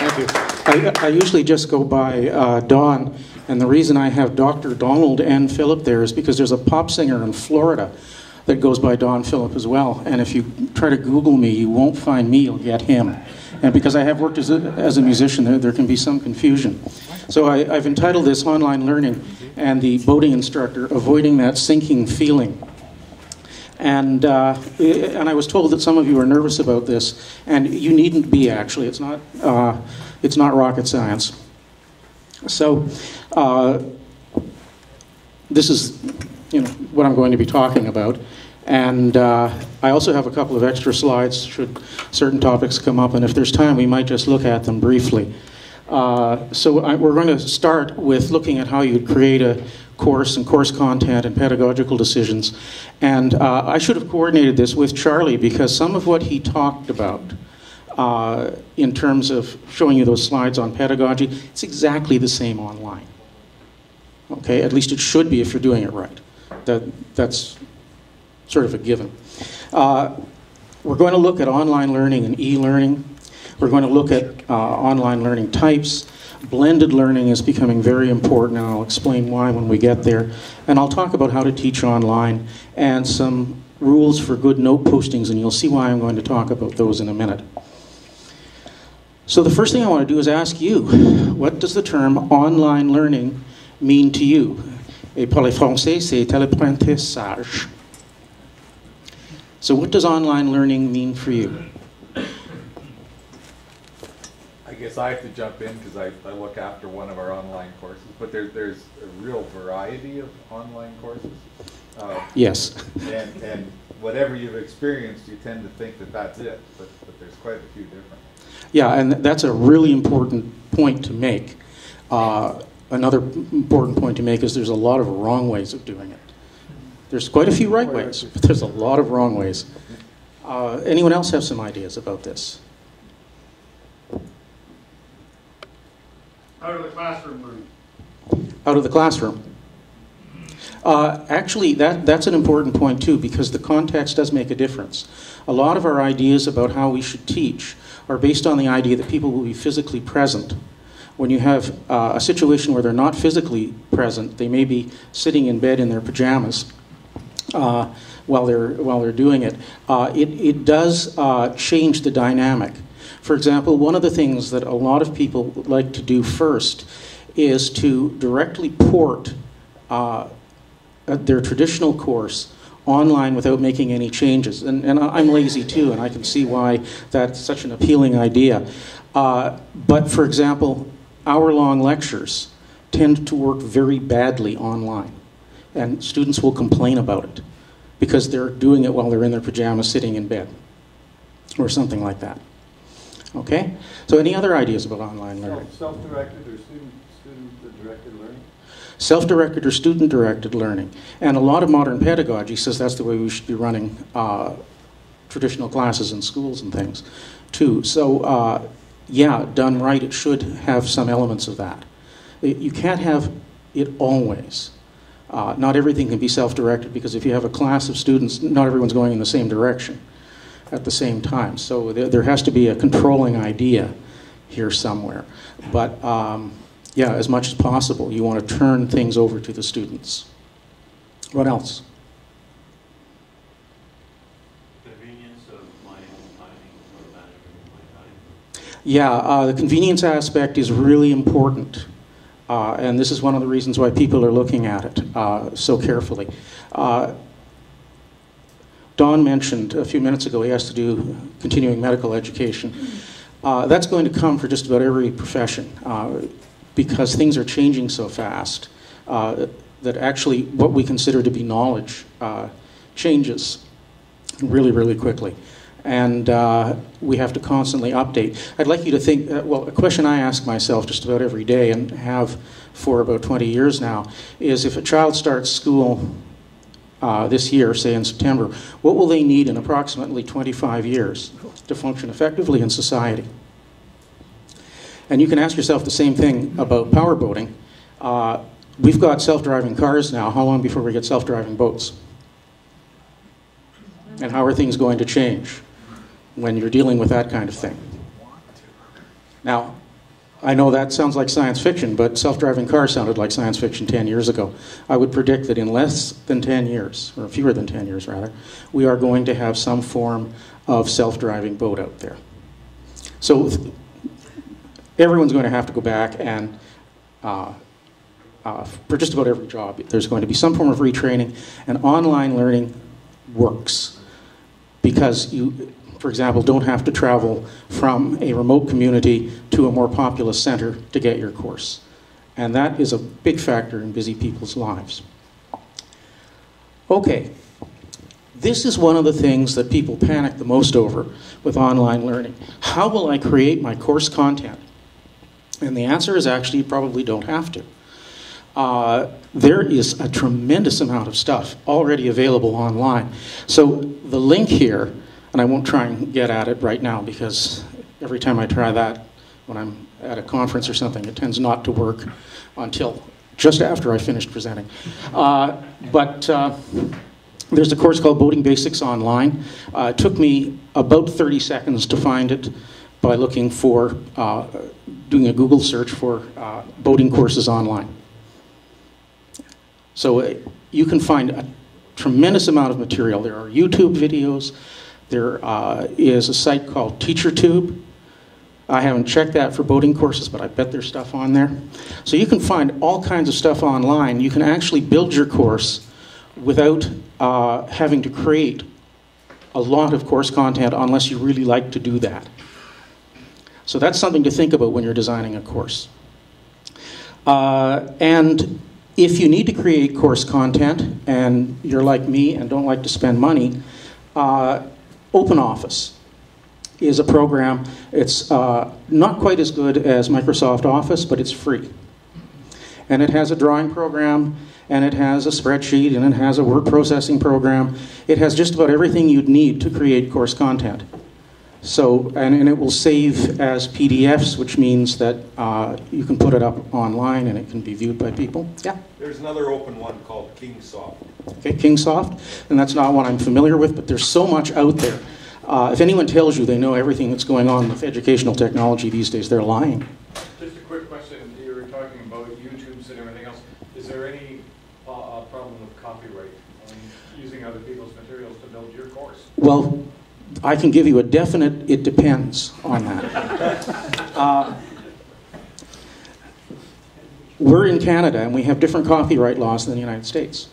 Thank you. I usually just go by Don, and the reason I have Dr. Donald and Philip there is because there's a pop singer in Florida that goes by Don Philip as well. And if you try to Google me, you won't find me, you'll get him. And because I have worked as a musician, there can be some confusion. So I've entitled this Online Learning and the Boating Instructor, Avoiding That Sinking Feeling. And I was told that some of you are nervous about this, and you needn't be, actually. It's not rocket science. So this is what I'm going to be talking about. And I also have a couple of extra slides should certain topics come up, and if there's time, we might just look at them briefly. We're going to start with looking at how you'd create a course and course content and pedagogical decisions. And I should have coordinated this with Charlie, because some of what he talked about in terms of showing you those slides on pedagogy, it's exactly the same online. Okay, at least it should be if you're doing it right. That's sort of a given. We're going to look at online learning and e-learning. We're going to look at online learning types. Blended learning is becoming very important, and I'll explain why when we get there. And I'll talk about how to teach online and some rules for good note postings, and you'll see why I'm going to talk about those in a minute. So the first thing I want to do is ask you, what does the term online learning mean to you? Et pour les Français, c'est l'apprentissage. So what does online learning mean for you? I guess I have to jump in because I look after one of our online courses, but there's a real variety of online courses. Yes. And whatever you've experienced, you tend to think that that's it, but there's quite a few different. Yeah, and that's a really important point to make. Another important point to make is there's a lot of wrong ways of doing it. There's quite a few right ways, but there's a lot of wrong ways. Anyone else have some ideas about this? Out of the classroom room. Out of the classroom. Actually, that's an important point too, because the context does make a difference. A lot of our ideas about how we should teach are based on the idea that people will be physically present. When you have a situation where they're not physically present, they may be sitting in bed in their pajamas while they're doing it. It does change the dynamic. For example, one of the things that a lot of people like to do first is to directly port their traditional course online without making any changes. And I'm lazy too, and I can see why that's such an appealing idea. But for example, hour-long lectures tend to work very badly online. And students will complain about it because they're doing it while they're in their pajamas sitting in bed or something like that. Okay? So any other ideas about online learning? Self-directed or student-directed learning? Self-directed or student-directed learning. And a lot of modern pedagogy says that's the way we should be running traditional classes in schools and things too. So yeah, done right, it should have some elements of that. You can't have it always. Not everything can be self-directed, because if you have a class of students, not everyone's going in the same direction at the same time. So there has to be a controlling idea here somewhere. But yeah, as much as possible, you want to turn things over to the students. What else? Convenience of my own timing or management of my time. Yeah, the convenience aspect is really important. And this is one of the reasons why people are looking at it so carefully. Don mentioned a few minutes ago he has to do continuing medical education. That's going to come for just about every profession because things are changing so fast that actually what we consider to be knowledge changes really, really quickly. And we have to constantly update. I'd like you to think, well, a question I ask myself just about every day and have for about 20 years now is if a child starts school this year, say in September, what will they need in approximately 25 years to function effectively in society? And you can ask yourself the same thing about powerboating. We've got self-driving cars now. How long before we get self-driving boats? And how are things going to change when you're dealing with that kind of thing? Now, I know that sounds like science fiction, but self-driving cars sounded like science fiction 10 years ago. I would predict that in less than 10 years, or fewer than 10 years rather, we are going to have some form of self-driving boat out there. So everyone's going to have to go back and, for just about every job, there's going to be some form of retraining, and online learning works because you, for example, don't have to travel from a remote community to a more populous center to get your course. And that is a big factor in busy people's lives. Okay, this is one of the things that people panic the most over with online learning. How will I create my course content? And the answer is actually you probably don't have to. There is a tremendous amount of stuff already available online. So the link here, and I won't try and get at it right now because every time I try that when I'm at a conference or something, it tends not to work until just after I finished presenting. There's a course called Boating Basics Online. It took me about 30 seconds to find it by looking for, doing a Google search for boating courses online. So you can find a tremendous amount of material. There are YouTube videos. There is a site called TeacherTube. I haven't checked that for boating courses, but I bet there's stuff on there. So you can find all kinds of stuff online. You can actually build your course without having to create a lot of course content unless you really like to do that. So that's something to think about when you're designing a course. And if you need to create course content and you're like me and don't like to spend money, OpenOffice is a program. It's not quite as good as Microsoft Office, but it's free. And it has a drawing program, and it has a spreadsheet, and it has a word processing program. It has just about everything you'd need to create course content. So, and it will save as PDFs, which means that you can put it up online and it can be viewed by people. Yeah? There's another open one called Kingsoft. Okay, Kingsoft, and that's not one I'm familiar with, but there's so much out there. If anyone tells you they know everything that's going on with educational technology these days, they're lying. Just a quick question. You were talking about YouTubes and everything else. Is there any problem with copyright using other people's materials to build your course? Well, I can give you a definite it depends on that. We're in Canada and we have different copyright laws than the United States.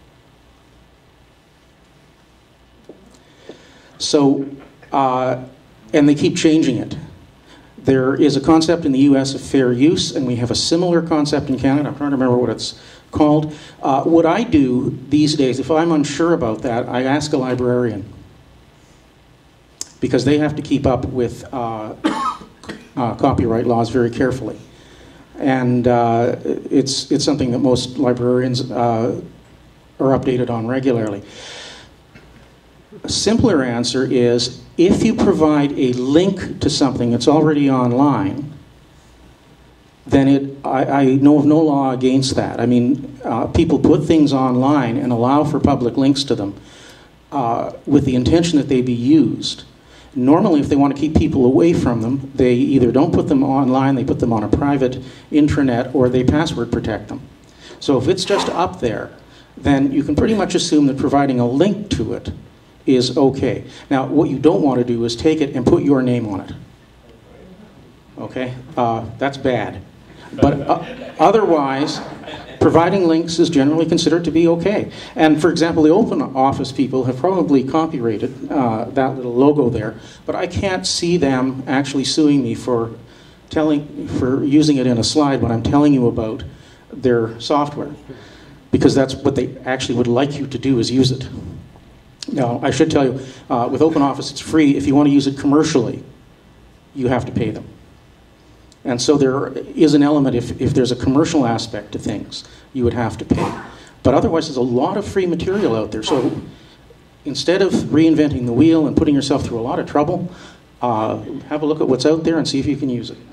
So, and they keep changing it. There is a concept in the US of fair use, and we have a similar concept in Canada. I'm trying to remember what it's called. What I do these days, if I'm unsure about that, I ask a librarian, because they have to keep up with copyright laws very carefully. And it's something that most librarians are updated on regularly. A simpler answer is, if you provide a link to something that's already online, then I know of no law against that. I mean, people put things online and allow for public links to them with the intention that they be used. Normally, if they want to keep people away from them, they either don't put them online, they put them on a private intranet, or they password protect them. So if it's just up there, then you can pretty much assume that providing a link to it is okay. Now, what you don't want to do is take it and put your name on it. Okay? That's bad. But otherwise, providing links is generally considered to be okay. And for example, the OpenOffice people have probably copyrighted that little logo there, but I can't see them actually suing me for using it in a slide when I'm telling you about their software, because that's what they actually would like you to do, is use it. Now, I should tell you, with OpenOffice, it's free. If you want to use it commercially, you have to pay them. And so there is an element, if there's a commercial aspect to things, you would have to pay. But otherwise, there's a lot of free material out there. So instead of reinventing the wheel and putting yourself through a lot of trouble, have a look at what's out there and see if you can use it.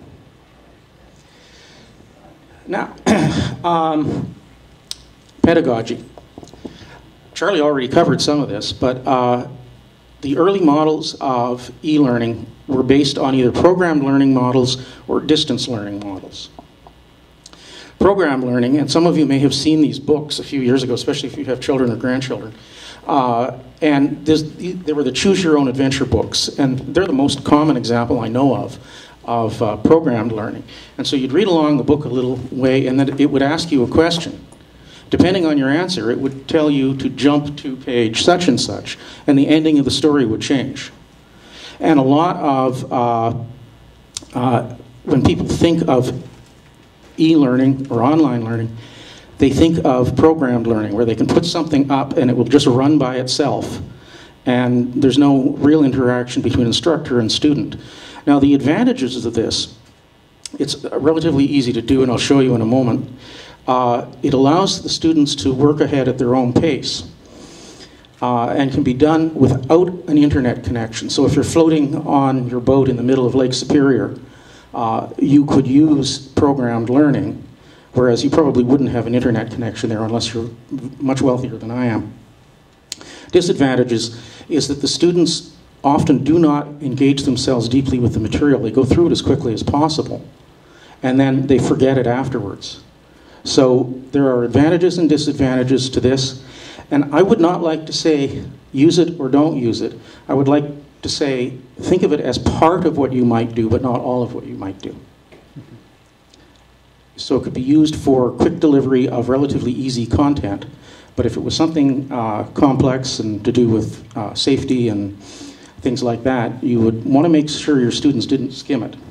Now, pedagogy. Charlie already covered some of this, but the early models of e-learning were based on either programmed learning models or distance learning models. Programmed learning, and some of you may have seen these books a few years ago, especially if you have children or grandchildren, and they were the Choose Your Own Adventure books, and they're the most common example I know of programmed learning. And so you'd read along the book a little way, and then it would ask you a question. Depending on your answer, it would tell you to jump to page such and such, and the ending of the story would change. And a lot of, when people think of e-learning or online learning, they think of programmed learning, where they can put something up and it will just run by itself, and there's no real interaction between instructor and student. Now, the advantages of this, it's relatively easy to do, and I'll show you in a moment. It allows the students to work ahead at their own pace, and can be done without an internet connection. So if you're floating on your boat in the middle of Lake Superior, you could use programmed learning, whereas you probably wouldn't have an internet connection there unless you're much wealthier than I am. Disadvantages is that the students often do not engage themselves deeply with the material. They go through it as quickly as possible, and then they forget it afterwards. So there are advantages and disadvantages to this, and I would not like to say use it or don't use it. I would like to say think of it as part of what you might do, but not all of what you might do. So it could be used for quick delivery of relatively easy content, but if it was something complex and to do with safety and things like that, you would want to make sure your students didn't skim it.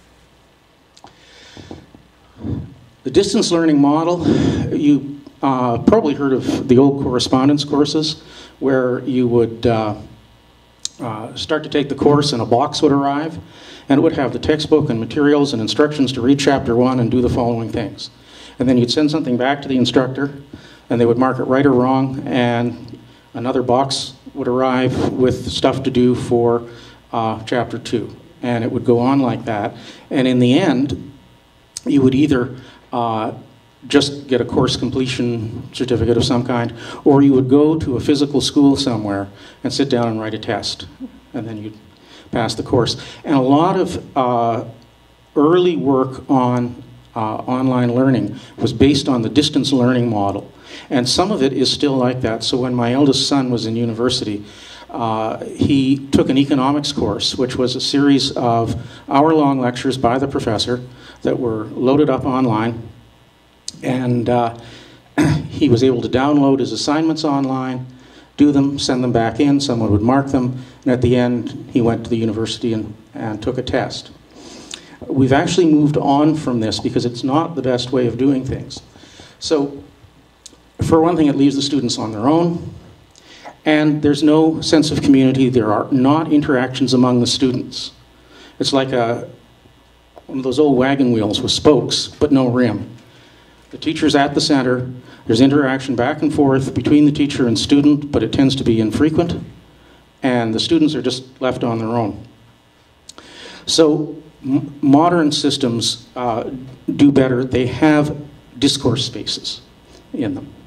The distance learning model, you probably heard of the old correspondence courses, where you would start to take the course and a box would arrive, and it would have the textbook and materials and instructions to read chapter 1 and do the following things. And then you'd send something back to the instructor, and they would mark it right or wrong, and another box would arrive with stuff to do for chapter 2. And it would go on like that. And in the end, you would either just get a course completion certificate of some kind, or you would go to a physical school somewhere and sit down and write a test, and then you'd pass the course. And a lot of early work on online learning was based on the distance learning model, and some of it is still like that. So when my eldest son was in university, he took an economics course, which was a series of hour-long lectures by the professor that were loaded up online, and he was able to download his assignments online, do them, send them back in, someone would mark them, and at the end he went to the university and took a test. We've actually moved on from this because it's not the best way of doing things. So for one thing, it leaves the students on their own, and there's no sense of community. There are not interactions among the students. It's like one of those old wagon wheels with spokes, but no rim. The teacher's at the center. There's interaction back and forth between the teacher and student, but it tends to be infrequent, and the students are just left on their own. So modern systems do better. They have discourse spaces in them.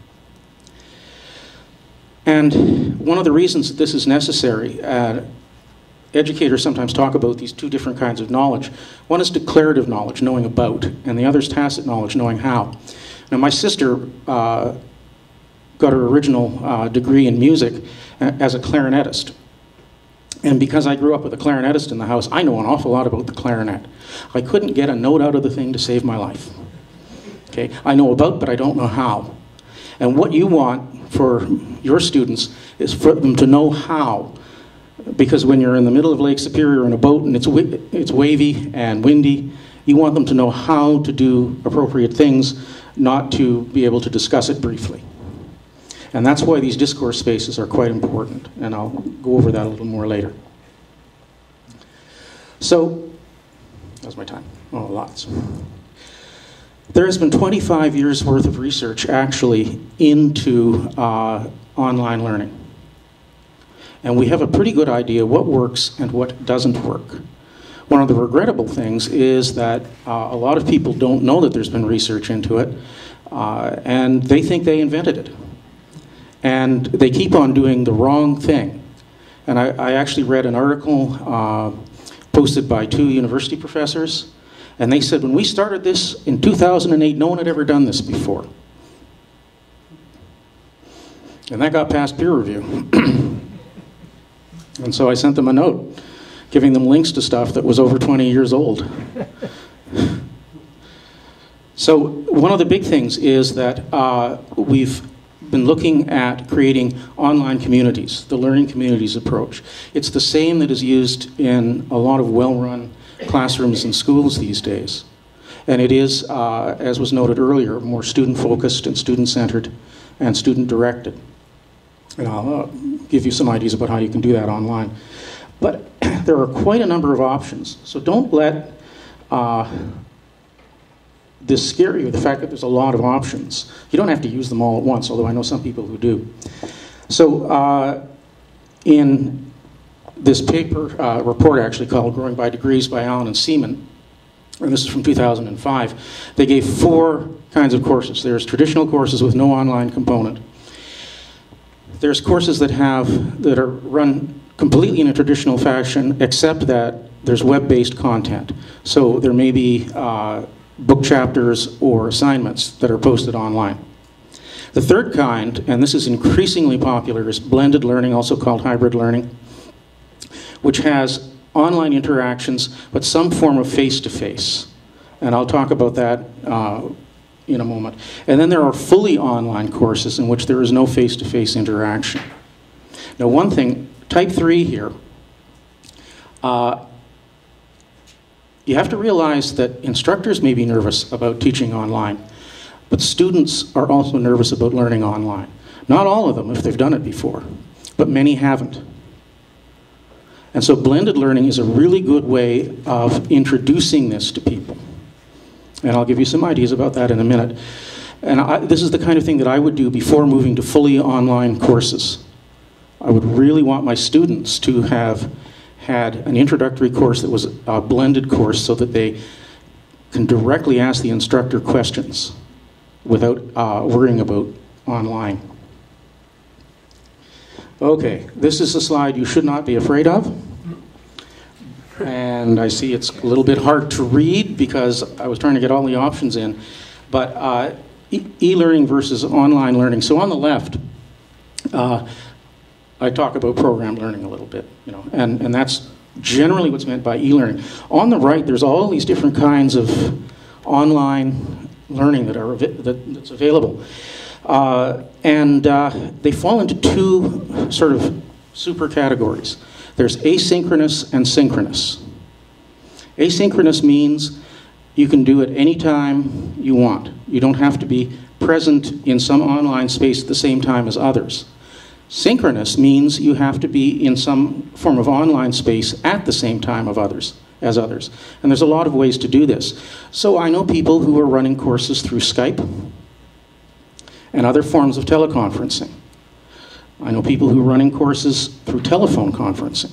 And one of the reasons that this is necessary, educators sometimes talk about these two different kinds of knowledge. One is declarative knowledge, knowing about, and the other is tacit knowledge, knowing how. Now, my sister got her original degree in music as a clarinetist. And because I grew up with a clarinetist in the house, I know an awful lot about the clarinet. I couldn't get a note out of the thing to save my life. Okay? I know about, but I don't know how. And what you want for your students is for them to know how. Because when you're in the middle of Lake Superior in a boat and it's wavy and windy, you want them to know how to do appropriate things, not to be able to discuss it briefly. And that's why these discourse spaces are quite important, and I'll go over that a little more later. So, that was my time. Oh, lots. There has been 25 years worth of research actually into online learning. And we have a pretty good idea what works and what doesn't work. One of the regrettable things is that a lot of people don't know that there's been research into it, and they think they invented it. And they keep on doing the wrong thing. And I actually read an article posted by 2 university professors. And they said, when we started this in 2008, no one had ever done this before. And that got past peer review. And so I sent them a note, giving them links to stuff that was over 20 years old. So one of the big things is that we've been looking at creating online communities, the learning communities approach. It's the same that is used in a lot of well-run classrooms and schools these days. And it is, as was noted earlier, more student-focused and student-centered and student-directed. And I'll give you some ideas about how you can do that online. But there are quite a number of options. So don't let this scare you, the fact that there's a lot of options. You don't have to use them all at once, although I know some people who do. So in this paper, report actually called Growing by Degrees by Allen and Seaman, and this is from 2005, they gave 4 kinds of courses. There's traditional courses with no online component. There's courses that are run completely in a traditional fashion, except that there's web-based content. So there may be book chapters or assignments that are posted online. The third kind, and this is increasingly popular, is blended learning, also called hybrid learning, which has online interactions, but some form of face-to-face. And I'll talk about that in a moment. And then there are fully online courses in which there is no face-to-face interaction. Now, one thing, type 3 here, you have to realize that instructors may be nervous about teaching online, but students are also nervous about learning online. Not all of them, if they've done it before, but many haven't. And so blended learning is a really good way of introducing this to people. And I'll give you some ideas about that in a minute. And this is the kind of thing that I would do before moving to fully online courses. I would really want my students to have had an introductory course that was a blended course so that they can directly ask the instructor questions without worrying about online. Okay, this is a slide you should not be afraid of. And I see it's a little bit hard to read because I was trying to get all the options in. But e-learning versus online learning. So on the left, I talk about program learning a little bit, and that's generally what's meant by e-learning. On the right, there's all these different kinds of online learning that's available. And they fall into 2 sort of super categories. There's asynchronous and synchronous. Asynchronous means you can do it anytime you want. You don't have to be present in some online space at the same time as others. Synchronous means you have to be in some form of online space at the same time as others. And there's a lot of ways to do this. So I know people who are running courses through Skype and other forms of teleconferencing. I know people who are running courses through telephone conferencing,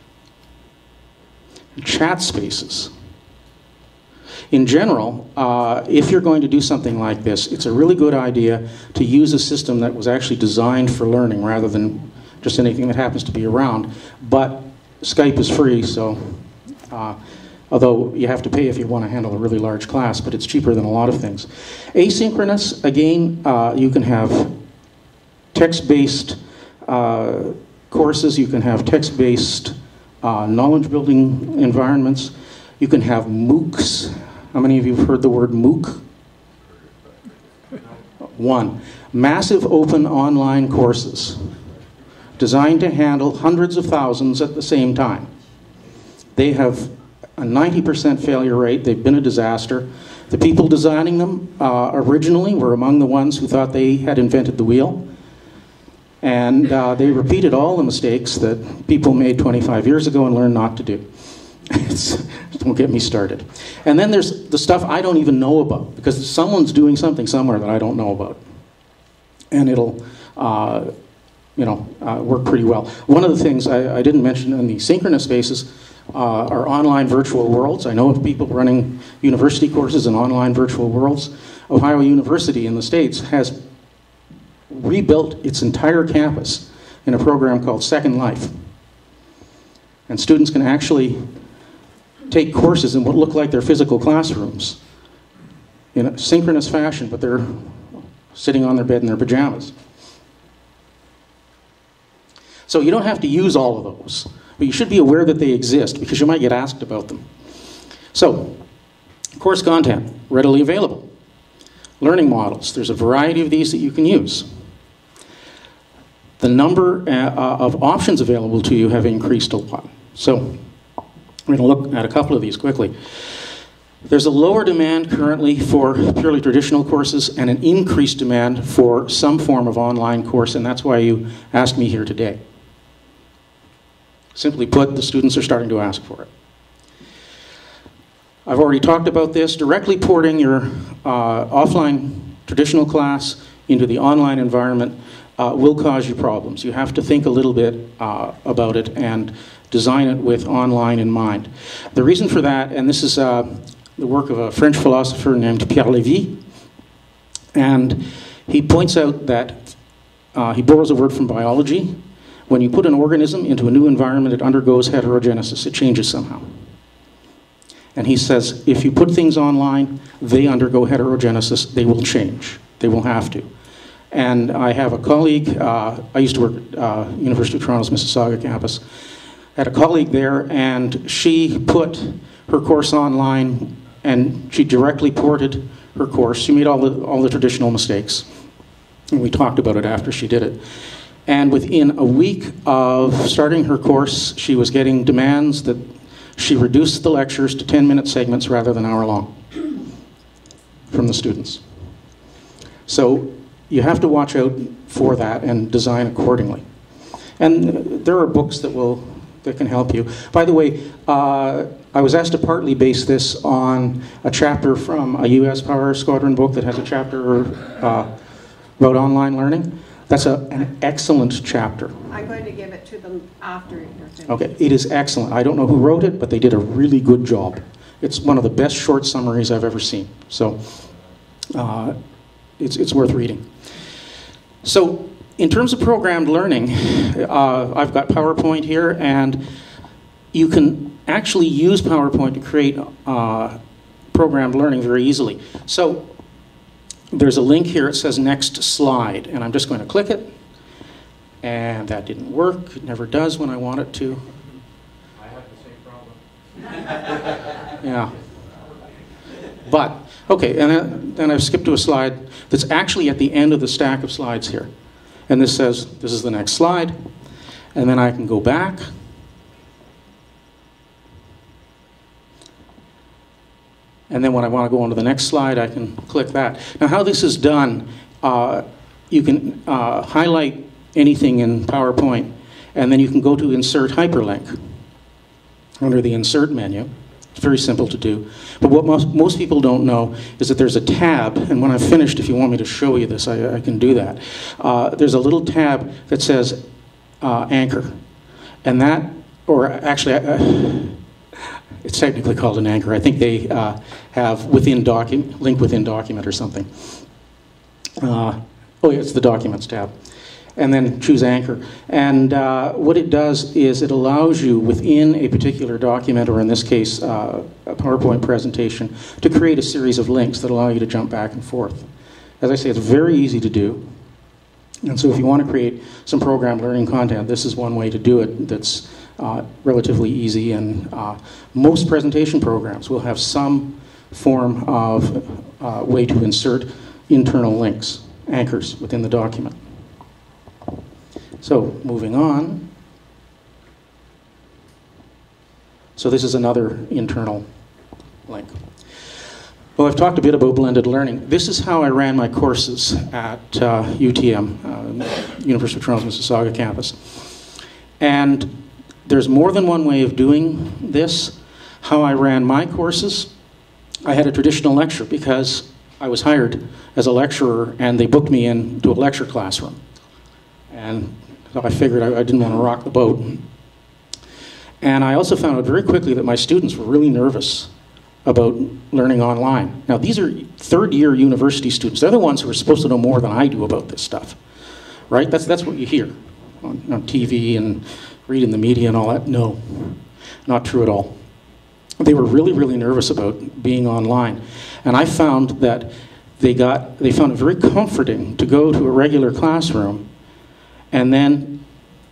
chat spaces. In general, if you're going to do something like this, it's a really good idea to use a system that was actually designed for learning rather than just anything that happens to be around. But Skype is free, so although you have to pay if you want to handle a really large class, but it's cheaper than a lot of things. Asynchronous, again, you can have text-based courses, you can have text-based knowledge-building environments, you can have MOOCs. How many of you have heard the word MOOC? 1. Massive open online courses designed to handle hundreds of thousands at the same time. They have a 90% failure rate. They've been a disaster. The people designing them originally were among the ones who thought they had invented the wheel. And they repeated all the mistakes that people made 25 years ago and learned not to do. Don't get me started. And then there's the stuff I don't even know about, because someone's doing something somewhere that I don't know about. And it'll work pretty well. One of the things I didn't mention in the synchronous spaces are online virtual worlds. I know of people running university courses in online virtual worlds. Ohio University in the States has rebuilt its entire campus in a program called Second Life. And students can actually take courses in what look like their physical classrooms in a synchronous fashion, but they're sitting on their bed in their pajamas. So you don't have to use all of those, but you should be aware that they exist because you might get asked about them. So, course content, readily available. Learning models, there's a variety of these that you can use. The number of options available to you have increased a lot. So, we're going to look at a couple of these quickly. There's a lower demand currently for purely traditional courses and an increased demand for some form of online course, and that's why you asked me here today. Simply put, the students are starting to ask for it. I've already talked about this. Directly porting your offline traditional class into the online environment will cause you problems. You have to think a little bit about it and design it with online in mind. The reason for that, and this is the work of a French philosopher named Pierre Lévy, and he points out that he borrows a word from biology. When you put an organism into a new environment, it undergoes heterogenesis. It changes somehow. And he says, if you put things online, they undergo heterogenesis. They will change. They will have to. And I have a colleague, I used to work at University of Toronto's Mississauga campus. I had a colleague there, and she put her course online, and she directly ported her course. She made all the traditional mistakes. And we talked about it after she did it. And within a week of starting her course, she was getting demands that she reduced the lectures to 10-minute segments rather than hour-long from the students. So you have to watch out for that and design accordingly. And there are books that can help you. By the way, I was asked to partly base this on a chapter from a U.S. Power Squadron book that has a chapter about online learning. That's an excellent chapter. I'm going to give it to them after you're finished. Okay, it is excellent. I don't know who wrote it, but they did a really good job. It's one of the best short summaries I've ever seen. So it's worth reading. So in terms of programmed learning, I've got PowerPoint here, and you can actually use PowerPoint to create programmed learning very easily. So there's a link here. It says next slide, and I'm just going to click it. And that didn't work. It never does when I want it to. I have the same problem. Yeah. But, okay, and then I've skipped to a slide that's actually at the end of the stack of slides here. And this says, this is the next slide. And then I can go back. And then when I want to go on to the next slide, I can click that. Now, how this is done, you can highlight anything in PowerPoint, and then you can go to Insert Hyperlink under the Insert menu. It's very simple to do. But what most people don't know is that there's a tab, and when I've finished, if you want me to show you this, I can do that. There's a little tab that says Anchor. And that, or actually, it's technically called an anchor. I think they have link within document or something. Oh, yeah, it's the Documents tab. And then choose Anchor. And what it does is it allows you within a particular document, or in this case, a PowerPoint presentation, to create a series of links that allow you to jump back and forth. As I say, it's very easy to do. And so if you want to create some programmed learning content, this is one way to do it that's relatively easy, and most presentation programs will have some form of way to insert internal links, anchors, within the document. So, moving on. So this is another internal link. Well, I've talked a bit about blended learning. This is how I ran my courses at UTM, University of Toronto's Mississauga campus. And there's more than one way of doing this. How I ran my courses, I had a traditional lecture because I was hired as a lecturer, and they booked me into a lecture classroom. And so I figured I didn't want to rock the boat. And I also found out very quickly that my students were really nervous about learning online. Now, these are third-year university students. They're the ones who are supposed to know more than I do about this stuff, right? That's what you hear on TV and read in the media and all that. No, not true at all. they were really, really nervous about being online. And I found that they found it very comforting to go to a regular classroom, and then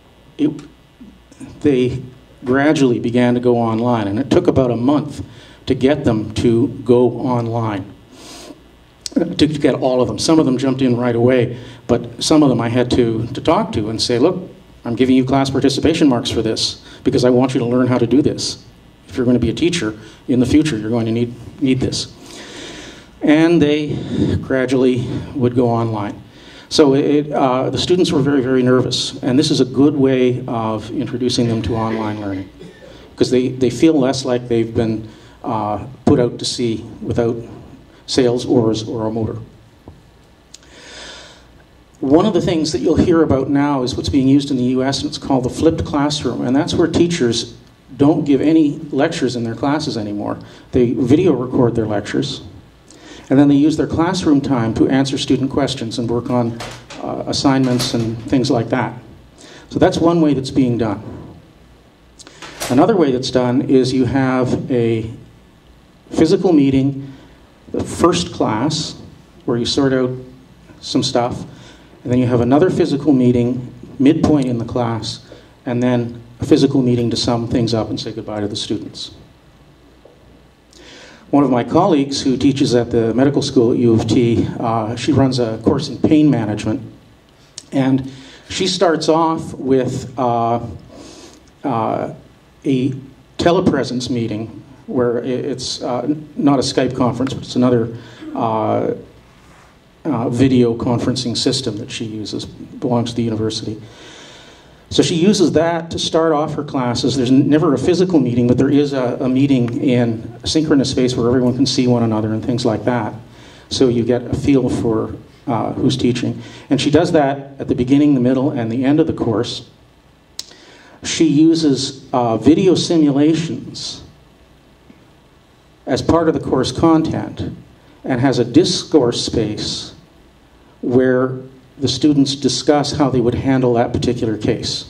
they gradually began to go online. And it took about a month to get them to go online, to get all of them. Some of them jumped in right away, but some of them I had to talk to and say, look, I'm giving you class participation marks for this because I want you to learn how to do this. If you're going to be a teacher in the future, you're going to need this. And they gradually would go online. So the students were very, very nervous. And this is a good way of introducing them to online learning, because they feel less like they've been put out to sea without sails, oars, or a motor. One of the things that you'll hear about now is what's being used in the US, and it's called the flipped classroom. And that's where teachers don't give any lectures in their classes anymore. They video record their lectures, and then they use their classroom time to answer student questions and work on assignments and things like that. So that's one way that's being done. Another way that's done is you have a physical meeting, the first class, where you sort out some stuff, and then you have another physical meeting midpoint in the class, and then a physical meeting to sum things up and say goodbye to the students. One of my colleagues who teaches at the medical school at U of T, she runs a course in pain management, and she starts off with a telepresence meeting where it's not a Skype conference, but it's another video conferencing system that she uses, belongs to the university. So she uses that to start off her classes. There's never a physical meeting, but there is a meeting in a synchronous space where everyone can see one another and things like that. So you get a feel for who's teaching. And she does that at the beginning, the middle, and the end of the course. She uses video simulations as part of the course content, and has a discourse space where the students discuss how they would handle that particular case.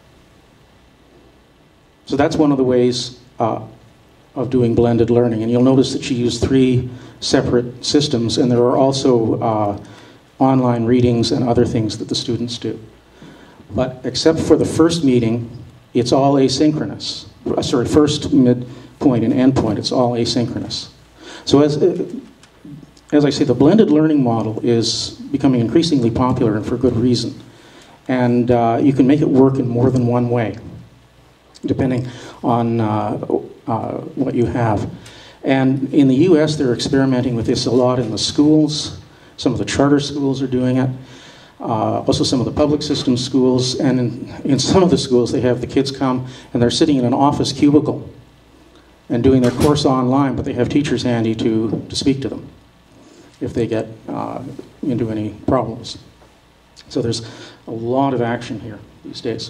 So that's one of the ways of doing blended learning. And you'll notice that she used 3 separate systems, and there are also online readings and other things that the students do. But except for the first meeting, it's all asynchronous. Sorry, first, midpoint, and end point, it's all asynchronous. So as I say, the blended learning model is becoming increasingly popular, and for good reason. And you can make it work in more than one way, depending on what you have. And in the US, they're experimenting with this a lot in the schools. Some of the charter schools are doing it. Also some of the public system schools. And in some of the schools, they have the kids come, and they're sitting in an office cubicle and doing their course online, but they have teachers handy to speak to them if they get into any problems. So there's a lot of action here these days.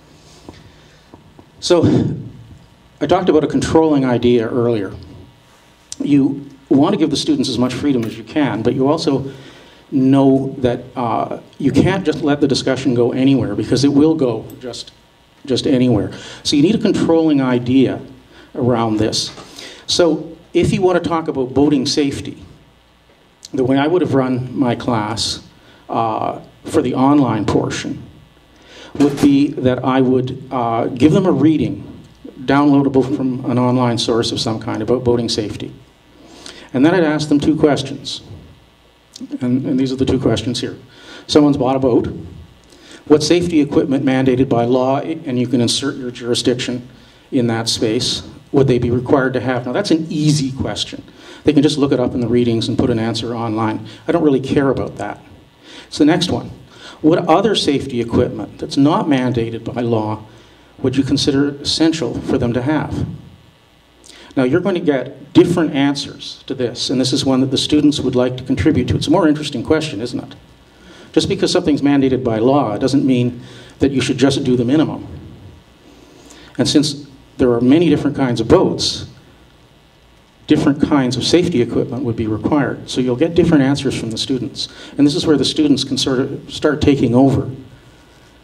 So I talked about a controlling idea earlier. You want to give the students as much freedom as you can, but you also know that you can't just let the discussion go anywhere, because it will go just anywhere. So you need a controlling idea around this. So if you want to talk about boating safety, the way I would have run my class for the online portion would be that I would give them a reading downloadable from an online source of some kind about boating safety. And then I'd ask them 2 questions. And these are the 2 questions here. Someone's bought a boat. What safety equipment mandated by law, and you can insert your jurisdiction in that space, would they be required to have? Now that's an easy question. They can just look it up in the readings and put an answer online. I don't really care about that. It's the next one. What other safety equipment that's not mandated by law would you consider essential for them to have? Now you're going to get different answers to this, and this is one that the students would like to contribute to. It's a more interesting question, isn't it? Just because something's mandated by law doesn't mean that you should just do the minimum. And since there are many different kinds of boats, different kinds of safety equipment would be required. So you'll get different answers from the students. And this is where the students can sort of start taking over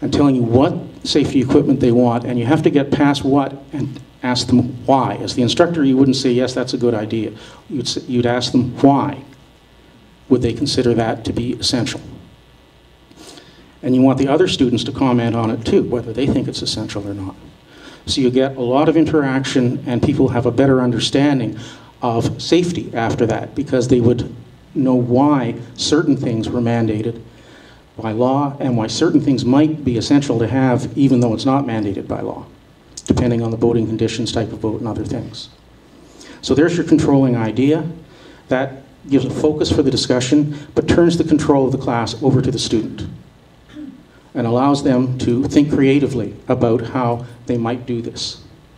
and telling you what safety equipment they want, and you have to get past what and ask them why. As the instructor, you wouldn't say, yes, that's a good idea. You'd ask them why would they consider that to be essential. And you want the other students to comment on it too, whether they think it's essential or not. So you get a lot of interaction, and people have a better understanding of safety after that, because they would know why certain things were mandated by law and why certain things might be essential to have even though it's not mandated by law, depending on the boating conditions, type of boat, and other things. So there's your controlling idea. That gives a focus for the discussion, but turns the control of the class over to the student and allows them to think creatively about how they might do this.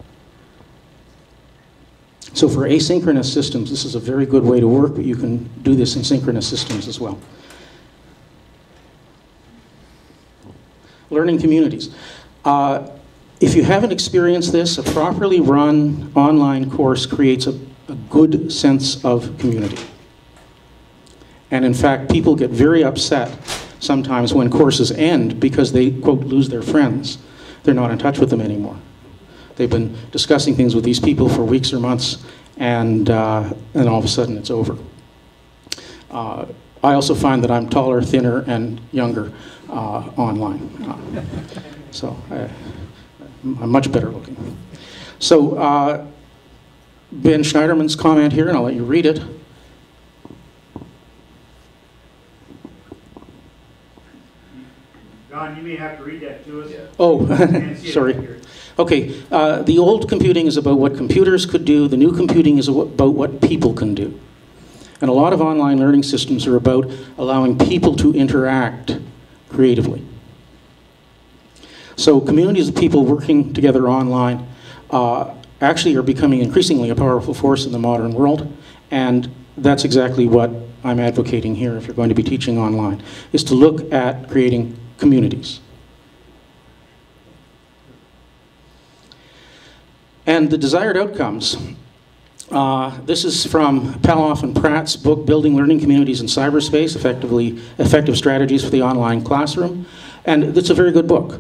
So for asynchronous systems, this is a very good way to work, but you can do this in synchronous systems as well. Learning communities. If you haven't experienced this, a properly run online course creates a good sense of community. And in fact, people get very upset sometimes when courses end because they, quote, lose their friends. They're not in touch with them anymore. They've been discussing things with these people for weeks or months, and all of a sudden it's over. I also find that I'm taller, thinner, and younger online. So I'm much better looking. So Ben Schneiderman's comment here, and I'll let you read it. Don, you may have to read that to us. Yeah. Oh, Can't see it sorry. up here. Okay, the old computing is about what computers could do. The new computing is about what people can do. And a lot of online learning systems are about allowing people to interact creatively. So communities of people working together online actually are becoming increasingly a powerful force in the modern world. And that's exactly what I'm advocating here if you're going to be teaching online, is to look at creating communities. And the desired outcomes. This is from Paloff and Pratt's book, Building Learning Communities in Cyberspace, Effective Strategies for the Online Classroom. And it's a very good book.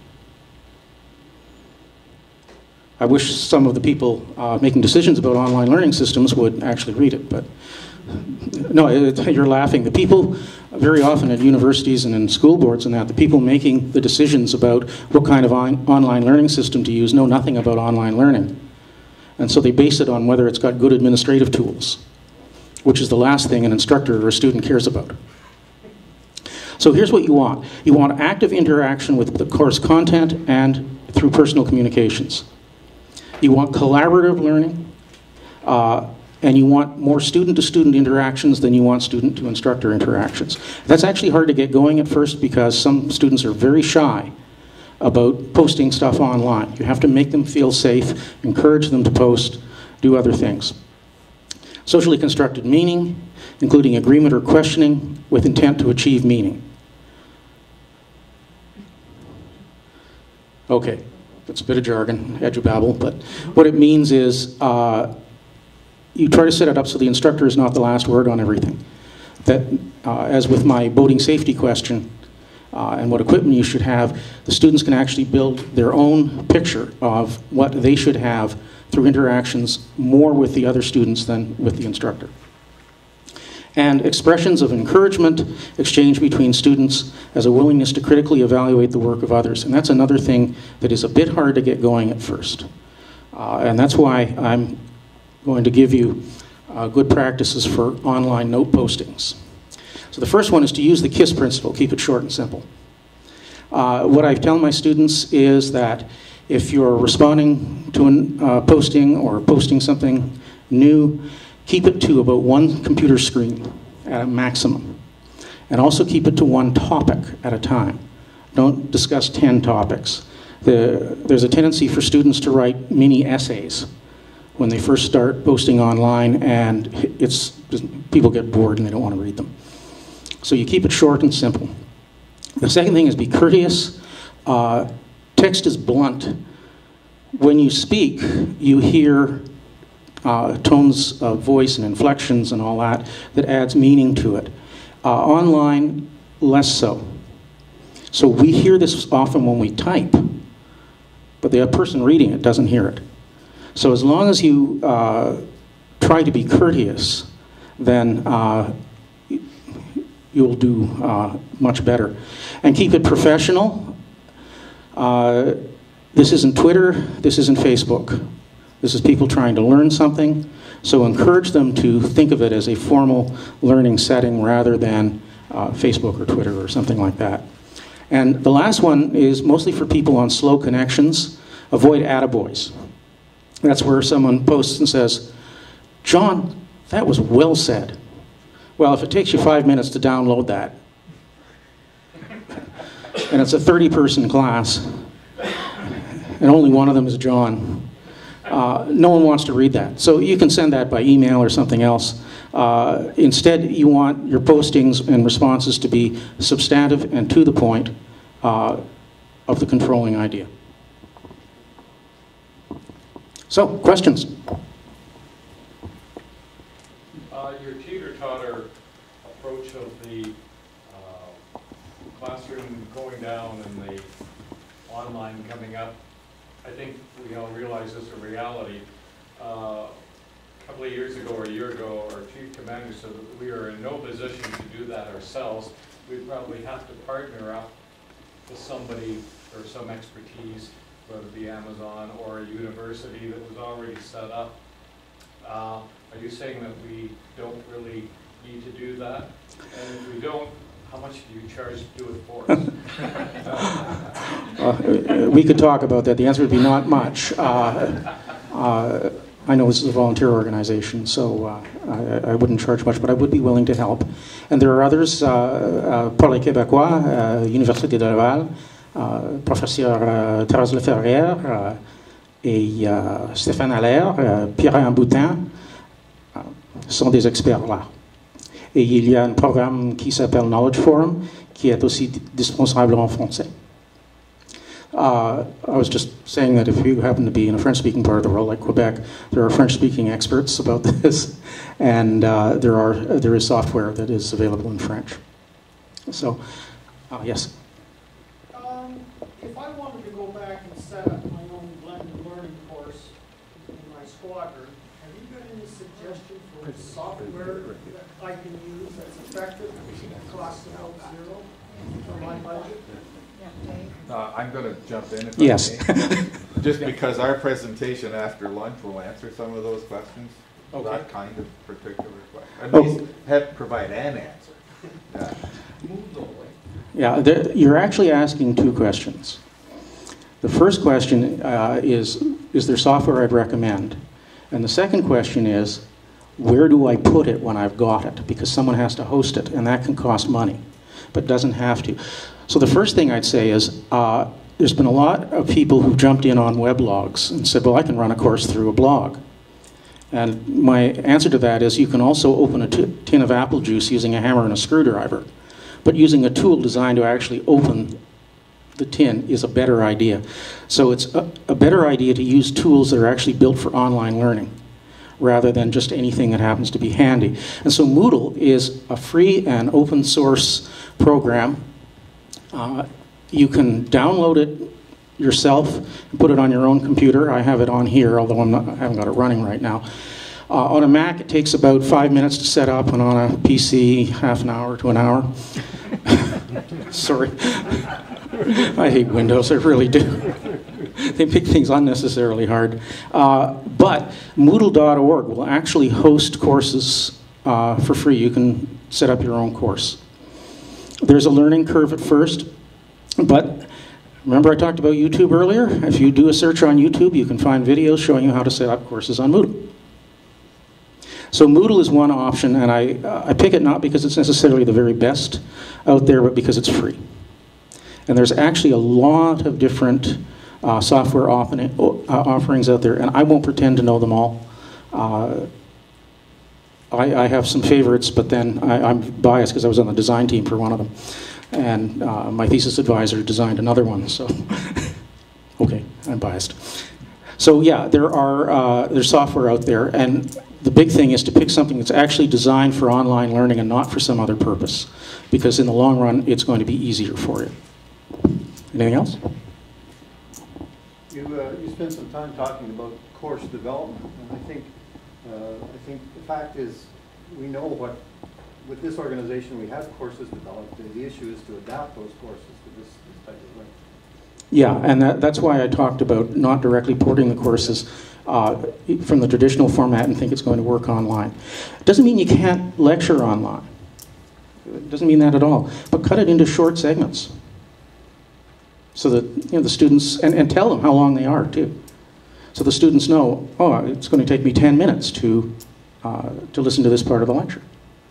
I wish some of the people making decisions about online learning systems would actually read it, but no, you're laughing. The people, very often at universities and in school boards and that, the people making the decisions about what kind of online learning system to use know nothing about online learning. And so they base it on whether it's got good administrative tools, which is the last thing an instructor or a student cares about. So here's what you want. You want active interaction with the course content and through personal communications. You want collaborative learning, and you want more student-to-student interactions than you want student-to-instructor interactions. That's actually hard to get going at first because some students are very shy about posting stuff online. You have to make them feel safe, encourage them to post, do other things. Socially constructed meaning, including agreement or questioning with intent to achieve meaning. Okay, that's a bit of jargon, edubabble, but what it means is you try to set it up so the instructor is not the last word on everything. That, as with my boating safety question, and what equipment you should have, the students can actually build their own picture of what they should have through interactions more with the other students than with the instructor. And expressions of encouragement exchange between students as a willingness to critically evaluate the work of others. And that's another thing that is a bit hard to get going at first. And that's why I'm going to give you good practices for online note postings. So the first one is to use the KISS principle, keep it short and simple. What I tell my students is that if you're responding to a posting or posting something new, keep it to about one computer screen at a maximum. And also keep it to one topic at a time. Don't discuss 10 topics. There's a tendency for students to write mini essays when they first start posting online, and people get bored and they don't want to read them. So you keep it short and simple. The second thing is be courteous. Text is blunt. When you speak, you hear tones of voice and inflections and all that adds meaning to it. Online, less so. So we hear this often when we type, but the person reading it doesn't hear it. So as long as you try to be courteous, then you'll do much better. And keep it professional. This isn't Twitter, this isn't Facebook. This is people trying to learn something. So encourage them to think of it as a formal learning setting rather than Facebook or Twitter or something like that. And the last one is mostly for people on slow connections. Avoid attaboys. That's where someone posts and says, "John, that was well said." Well, if it takes you 5 minutes to download that, and it's a 30-person class, and only one of them is John, no one wants to read that. So you can send that by email or something else. Instead, you want your postings and responses to be substantive and to the point of the controlling idea. So, questions? Your teeter-totter approach of the classroom going down and the online coming up, I think we all realize is a reality. A couple of years ago or a year ago, our chief commander said that we are in no position to do that ourselves. We'd probably have to partner up with somebody or some expertise, whether it be Amazon or a university that was already set up. Are you saying that we don't really need to do that? And if we don't, how much do you charge to do it for us? We could talk about that. The answer would be not much. I know this is a volunteer organization, so I wouldn't charge much, but I would be willing to help. And there are others, Pour les Québécois, Université de Laval, professeur Thérèse Leferrière et Stéphane Allaire, Pierre Boutin, sont des experts là. Et il y a un programme qui s'appelle Knowledge Forum, qui est aussi disponible en français. I was just saying that if you happen to be in a French-speaking part of the world, like Quebec, there are French-speaking experts about this, and there is software that is available in French. So, yes? If I wanted to go back and set up my own blended learning course in my squadron, have you got any suggestion for software that I can use that's effective, costs about zero for my budget? I'm going to jump in if Yes. I may. Just because our presentation after lunch will answer some of those questions. Okay. That kind of particular question. At Oh. least provide an answer. Yeah, you're actually asking two questions. The first question is there software I'd recommend? And the second question is, where do I put it when I've got it? Because someone has to host it, and that can cost money, but doesn't have to. So the first thing I'd say is, there's been a lot of people who've jumped in on weblogs and said, well, I can run a course through a blog. And my answer to that is you can also open a tin of apple juice using a hammer and a screwdriver. But using a tool designed to actually open the tin is a better idea. So it's a better idea to use tools that are actually built for online learning rather than just anything that happens to be handy. And so Moodle is a free and open source program. You can download it yourself and put it on your own computer. I have it on here, although I haven't got it running right now. On a Mac, it takes about 5 minutes to set up, and on a PC, half an hour to an hour. Sorry. I hate Windows, I really do. They make things unnecessarily hard. But Moodle.org will actually host courses for free. You can set up your own course. There's a learning curve at first, but remember I talked about YouTube earlier? If you do a search on YouTube, you can find videos showing you how to set up courses on Moodle. So Moodle is one option, and I pick it not because it's necessarily the very best out there, but because it's free. And there's actually a lot of different software offerings out there, and I won't pretend to know them all. I have some favorites, but then I'm biased because I was on the design team for one of them. And my thesis advisor designed another one, so okay, I'm biased. So yeah, there's software out there, and the big thing is to pick something that's actually designed for online learning and not for some other purpose, because in the long run, it's going to be easier for you. Anything else? You spent some time talking about course development, and I think the fact is, we know what, with this organization, we have courses developed, and the issue is to adapt those courses to this type of thing. Yeah, and that's why I talked about not directly porting the courses from the traditional format and think it's going to work online. It doesn't mean you can't lecture online. It doesn't mean that at all. But cut it into short segments so that the students, and tell them how long they are too. So the students know, oh, it's going to take me 10 minutes to listen to this part of the lecture.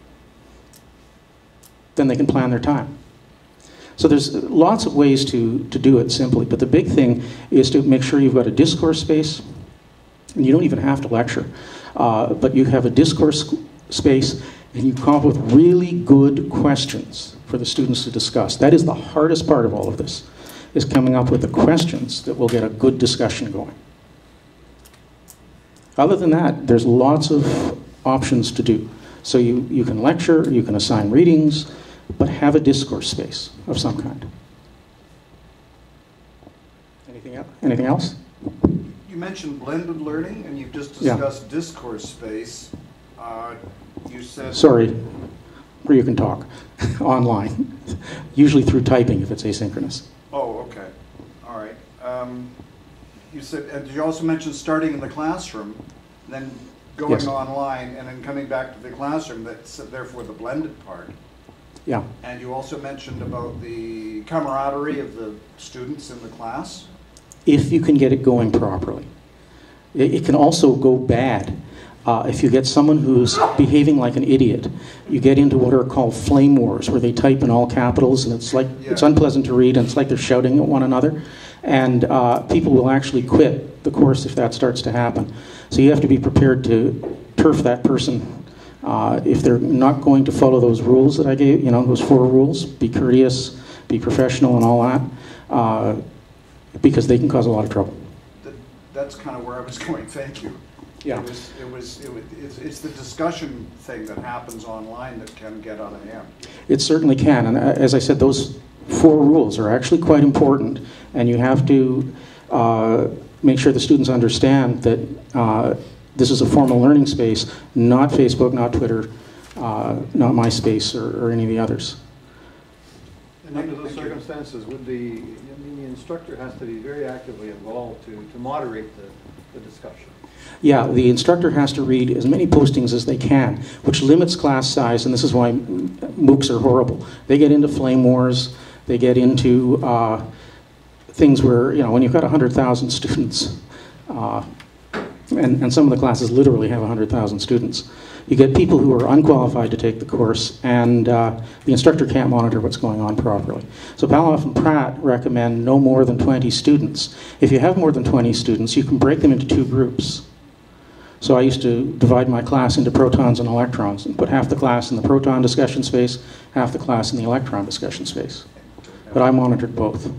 Then they can plan their time. So there's lots of ways to do it simply, but the big thing is to make sure you've got a discourse space, and you don't even have to lecture, but you have a discourse space and you come up with really good questions for the students to discuss. That is the hardest part of all of this, is coming up with the questions that will get a good discussion going. Other than that, there's lots of options to do. So you can lecture, you can assign readings, but have a discourse space of some kind. Anything else? You mentioned blended learning, and you've just discussed discourse space. You said... Sorry, or you can talk online, usually through typing if it's asynchronous. Oh, okay. All right. You said, and did you also mention starting in the classroom, then going online, and then coming back to the classroom, that's therefore the blended part. Yeah. And you also mentioned about the camaraderie of the students in the class. If you can get it going properly. It can also go bad. If you get someone who's behaving like an idiot, you get into what are called flame wars, where they type in all capitals, and it's like it's unpleasant to read, and it's like they're shouting at one another. And people will actually quit the course if that starts to happen. So you have to be prepared to turf that person if they're not going to follow those rules that I gave, those 4 rules: be courteous, be professional, and all that, because they can cause a lot of trouble. That's kind of where I was going. Thank you. Yeah. It's the discussion thing that happens online that can get out of hand. It certainly can, and as I said, those 4 rules are actually quite important, and you have to make sure the students understand that this is a formal learning space, not Facebook, not Twitter, not MySpace, or any of the others. And under those circumstances, the instructor has to be very actively involved to moderate the discussion. Yeah, the instructor has to read as many postings as they can, which limits class size, and this is why MOOCs are horrible. They get into flame wars, they get into things where, when you've got 100,000 students, and some of the classes literally have 100,000 students, you get people who are unqualified to take the course, and the instructor can't monitor what's going on properly. So Paloff and Pratt recommend no more than 20 students. If you have more than 20 students, you can break them into 2 groups. So I used to divide my class into protons and electrons and put half the class in the proton discussion space, half the class in the electron discussion space. But I monitored both.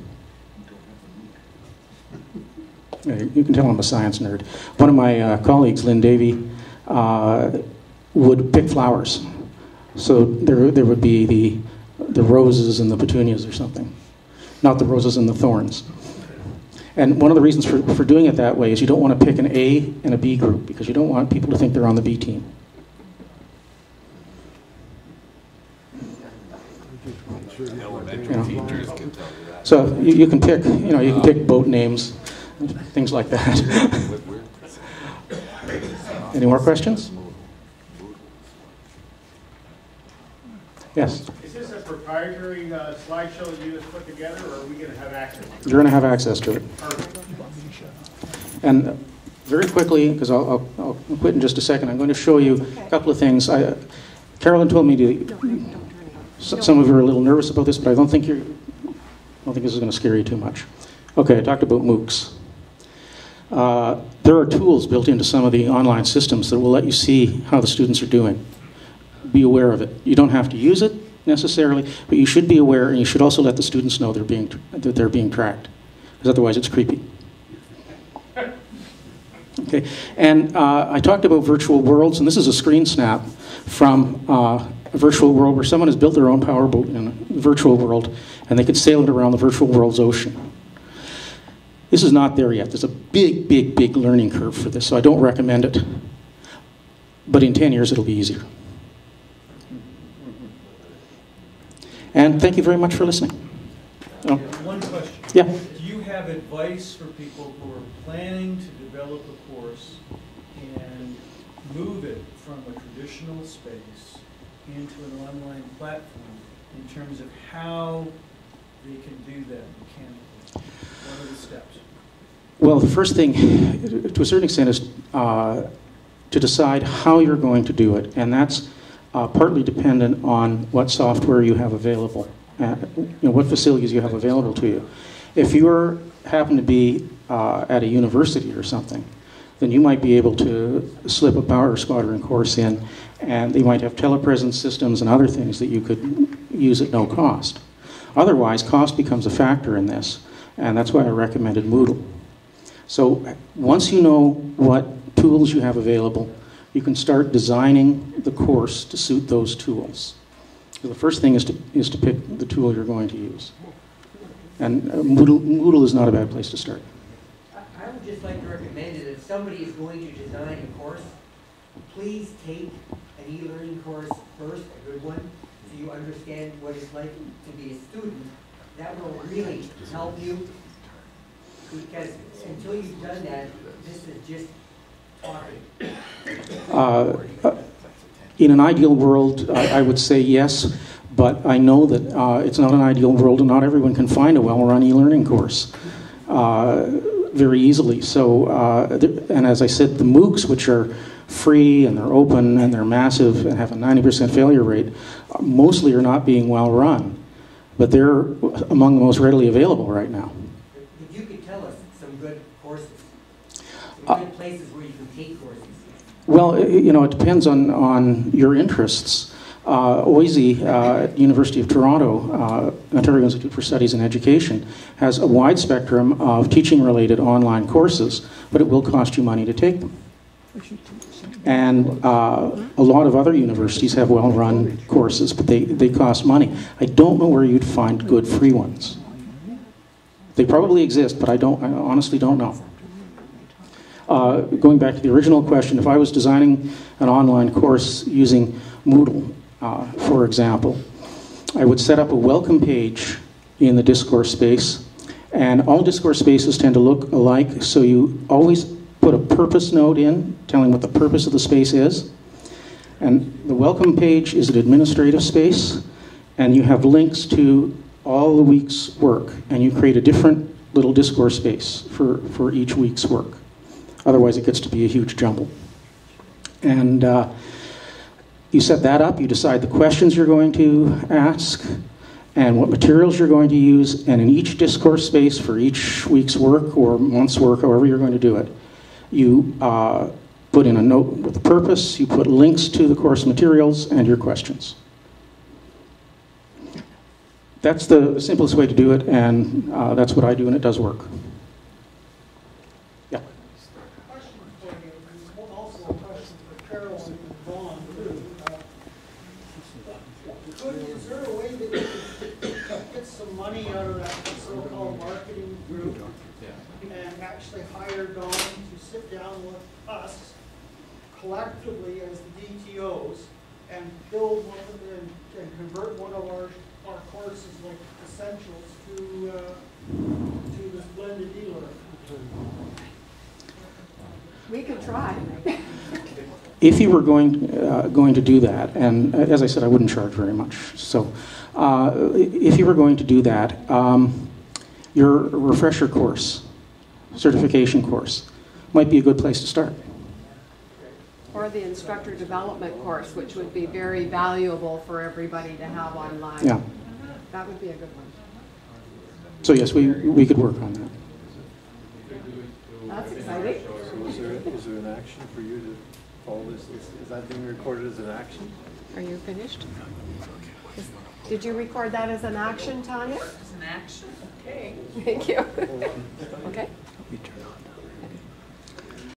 You can tell I'm a science nerd. One of my colleagues, Lynn Davey, would pick flowers. So there would be the roses and the petunias or something, not the roses and the thorns. And one of the reasons for doing it that way is you don't want to pick an A and a B group, because you don't want people to think they're on the B team. So you can pick, you can pick boat names, things like that. Any more questions? Yes? Is this a proprietary slideshow that you just put together, or are we going to have access to it? You're going to have access to it. Perfect. And very quickly, because I'll quit in just a second, I'm going to show you a couple of things. Carolyn told me to. Some of you are a little nervous about this, but I don't think this is going to scare you too much. Okay, I talked about MOOCs. There are tools built into some of the online systems that will let you see how the students are doing. Be aware of it. You don't have to use it necessarily, but you should be aware, and you should also let the students know that they're being tracked, because otherwise it's creepy. Okay, and I talked about virtual worlds, and this is a screen snap from a virtual world where someone has built their own powerboat in a virtual world, and they could sail it around the virtual world's ocean. This is not there yet. There's a big, big, big learning curve for this, so I don't recommend it. But in 10 years, it'll be easier. And thank you very much for listening. Oh. One question. Yeah. Do you have advice for people who are planning to develop a course and move it from a traditional space into an online platform in terms of how they can do that mechanically? What are the steps? Well, the first thing, to a certain extent, is to decide how you're going to do it, and that's partly dependent on what software you have available, what facilities you have available to you. If you happen to be at a university or something, then you might be able to slip a Power Squadron course in, and they might have telepresence systems and other things that you could use at no cost. Otherwise, cost becomes a factor in this, and that's why I recommended Moodle. So once you know what tools you have available, you can start designing the course to suit those tools. So the first thing is to pick the tool you're going to use. And Moodle is not a bad place to start. I would just like to recommend that if somebody is going to design a course, please take an e-learning course first, a good one, so you understand what it's like to be a student. That will really help you, because until you've done that, this is just talking. In an ideal world, I would say yes, but I know that it's not an ideal world, and not everyone can find a well-run e-learning course very easily. So, and as I said, the MOOCs, which are free and they're open and they're massive and have a 90% failure rate, mostly are not being well run, but they're among the most readily available right now. But you could tell us some good courses, some good places where you can take courses. Well, it depends on your interests. OISE at University of Toronto, Ontario Institute for Studies in Education, has a wide spectrum of teaching-related online courses, but it will cost you money to take them. And a lot of other universities have well-run courses, but they cost money. I don't know where you'd find good free ones. They probably exist, but I honestly don't know. Going back to the original question, if I was designing an online course using Moodle, for example, I would set up a welcome page in the discourse space, and all discourse spaces tend to look alike, so you always put a purpose note in telling what the purpose of the space is. And the welcome page is an administrative space, and you have links to all the week's work, and you create a different little discourse space for each week's work. Otherwise, it gets to be a huge jumble. And you set that up, you decide the questions you're going to ask, and what materials you're going to use, and in each discourse space for each week's work or month's work, however you're going to do it, you put in a note with the purpose, you put links to the course materials and your questions. That's the simplest way to do it, and that's what I do, and it does work. Yeah. Question for you, and also a question for Carol and Vaughn, too. Is there a way that you could get some money out of that so-called marketing group and actually hire Dawn to sit down with us collectively as the DTOs and build one of them and convert one of our courses like Essentials to this blended e-learning? We could try. If you were going to do that, and as I said, I wouldn't charge very much. So, if you were going to do that, your refresher course, certification course, might be a good place to start. Or the instructor development course, which would be very valuable for everybody to have online. Yeah. That would be a good one. So yes, we could work on that. That's exciting. So is there an action for you to follow this? Is that being recorded as an action? Are you finished? Did you record that as an action, Tanya? As an action? Okay. Thank you. Okay.